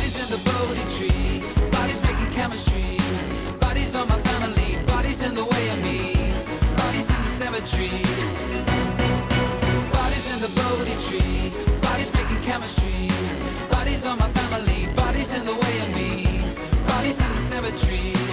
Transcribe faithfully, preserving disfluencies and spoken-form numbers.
Bodies in the Bodhi tree, bodies making chemistry. Bodies on my family, bodies in the way of me. Bodies in the cemetery. Bodies in the Bodhi tree, bodies making chemistry. Bodies on my family, bodies in the way of me. Bodies in the cemetery.